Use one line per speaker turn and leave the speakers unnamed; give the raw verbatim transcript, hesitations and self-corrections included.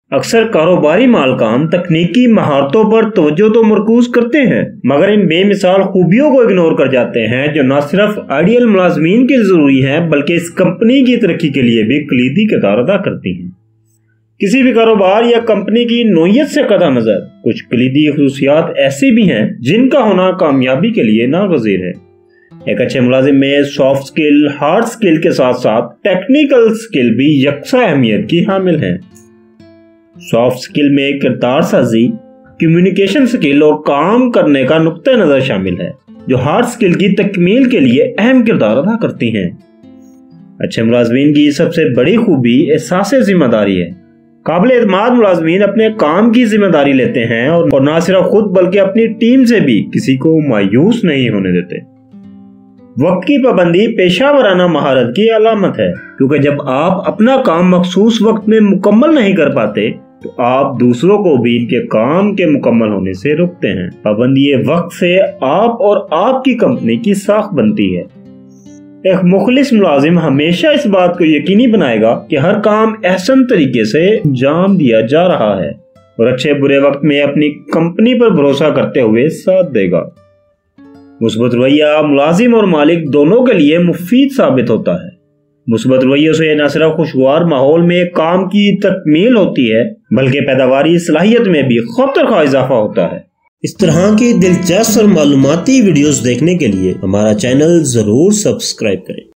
اکثر کاروباری مالکان تکنیکی مہارتوں پر توجہ تو مرکوز کرتے ہیں مگر ان بے مثال خوبیوں کو اگنور کر جاتے ہیں جو نہ صرف آئیڈیل ملازمین کے ضروری ہیں بلکہ اس کمپنی کی ترقی کے لیے بھی کلیدی کردار ادا کرتی ہیں۔ کسی بھی کاروبار یا کمپنی کی نوعیت سے قطع نظر کچھ کلیدی خصوصیات ایسی بھی ہیں جن کا ہونا کامیابی کے لیے ناگزیر ہے۔ ایک اچھے ملازم میں سافٹ سکل، ہارڈ سکل کے ساتھ ساتھ ٹیکنیکل سکل بھی یکساں اہمیت کی حامل ہیں۔ سافٹ سکل میں کردار سازی، کمیونیکیشن سکل اور کام کرنے کا نقطہ نظر شامل ہے جو ہارڈ سکل کی تکمیل کے لیے اہم کردار ادا کرتی ہیں۔ اچھے ملازمین کی سب سے بڑی خوبی احساس ذمہ داری ہے۔ قابل اعتماد ملازمین اپنے کام کی ذمہ داری لیتے ہیں اور نہ صرف خود بلکہ اپنی ٹیم سے بھی کسی کو مایوس نہیں ہونے دیتے۔ وقت کی پابندی پیشہ ورانہ مہارت کی علامت ہے کیونکہ جب آپ اپنا کام مخصوص وقت میں مکمل نہیں کر پاتے تو آپ دوسروں کو بھی ان کے کام کے مکمل ہونے سے روکتے ہیں۔ پابندی وقت سے آپ اور آپ کی کمپنی کی ساکھ بنتی ہے۔ ایک مخلص ملازم ہمیشہ اس بات کو یقینی بنائے گا کہ ہر کام احسن طریقے سے انجام دیا جا رہا ہے اور اچھے برے وقت میں اپنی کمپنی پر بھروسہ کرتے ہوئے ساتھ دے گا۔ مثبت رویہ ملازم اور مالک دونوں کے لیے مفید ثابت ہوتا ہے۔ مثبت رویوں سے نہ صرف خوشگوار ماحول میں کام کی تکمیل ہوتی ہے بلکہ پیداواری صلاحیت میں بھی خاطر خواہ اضافہ ہوتا ہے۔
اس طرح کی دلچسپ اور معلوماتی ویڈیوز دیکھنے کے لیے ہمارا چینل ضرور سبسکرائب کریں۔